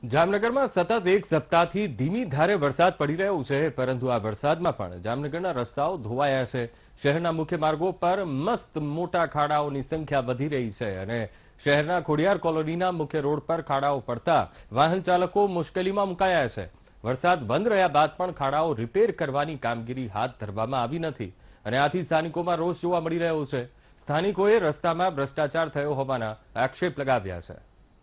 જામનગરમાં સતત એક સપ્તાહથી ધીમી ધારે વરસાદ પડી રહ્યો છે, પરંતુ આ વરસાદમાં પણ જામનગરના રસ્તાઓ ધોવાયા છે। શહેરના મુખ્ય માર્ગો પર મસ્ત મોટા ખાડાઓની સંખ્યા વધી રહી છે અને શહેરના ખોડિયાર કોલોનીના મુખ્ય રોડ પર ખાડાઓ પડતા વાહન ચાલકો મુશ્કેલીમાં મુકાયા છે। વરસાદ બંધ રહ્યા બાદ પણ ખાડાઓ રિપેર કરવાની કામગીરી હાથ ધરવામાં આવી નથી અને આથી સ્થાનિકોમાં રોષ જોવા મળી રહ્યો છે। સ્થાનિકોએ રસ્તામાં ભ્રષ્ટાચાર થયો હોવાના આક્ષેપ લગાવ્યા છે।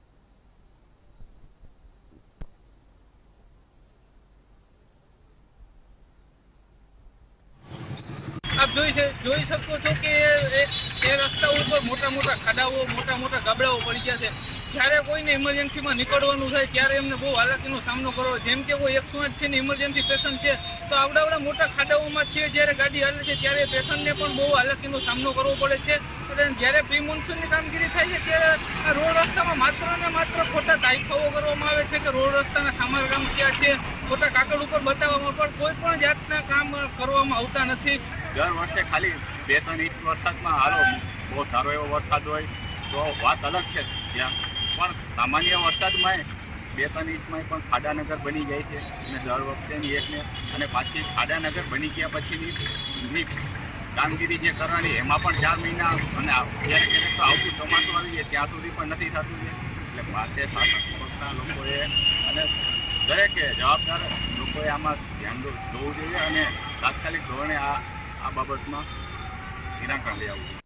आप જોઈ શકો છો કે એ રસ્તા ઉપર મોટા મોટા ખાડાઓ મોટા મોટા ગાબડાઓ પડી ગયા છે। જ્યારે કોઈને ઇમરજન્સીમાં નીકળવાનું થાય ત્યારે એમને બહુ હાલાકીનો સામનો કરવો, જેમ કે કોઈ 108 છે ને ઇમરજન્સી પેશન્ટ છે તો આવડા મોટા ખાડાઓમાં છે જ્યારે ગાડી હાલે છે ત્યારે પેશન્ટને પણ બહુ હાલાકીનો સામનો કરવો પડે છે। જ્યારે પ્રી મોન્સૂનની કામગીરી થાય છે ત્યારે રોડ રસ્તામાં માત્ર ને માત્ર ખોટા દાયકાઓ કરવામાં આવે છે કે રોડ રસ્તાના સમારકામ ક્યાં છે, ખોટા કાગળ ઉપર બતાવવામાં પણ કોઈ પણ જાતના કામ કરવામાં આવતા નથી। દર વર્ષે ખાલી 2-3 ઇંચ વરસાદમાં હાલો બહુ સારો એવો વરસાદ હોય તો વાત અલગ છે, ત્યાં પણ સામાન્ય વરસાદમાં 2-3 ઇંચમાં પણ ખાડાનગર બની જાય છે અને દર વખતેની એકને અને પાછી ખાડાનગર બની ગયા પછીની કામગીરી જે કરવાની એમાં પણ 4 મહિના અને ક્યારેક તો આવતું ચોમાસું આવી જાય ત્યાં સુધી પણ નથી થતું છે। એટલે પાસે શાસક પક્ષના લોકોએ અને દરેકે જવાબદાર લોકોએ આમાં ધ્યાન દોરવું જોઈએ અને તાત્કાલિક ધોરણે આ બાબતમાં નિરાકરણ લઈ આવવું જોઈએ।